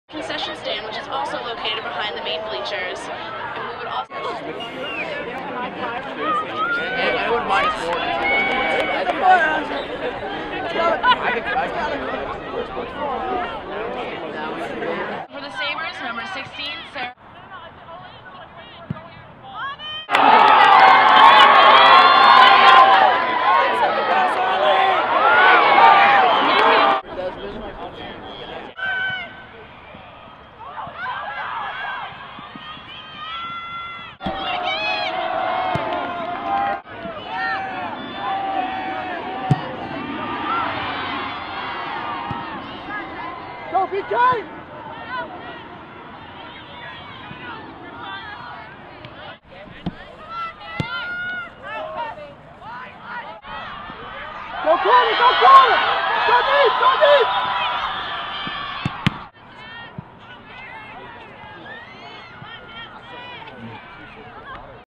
concession stand, which is also located behind the main bleachers. And we would also... I wouldn't mind a sport. For the Sabres, number 16, Sarah. Go, BK! Go corner! Go corner! Go deep! Go deep!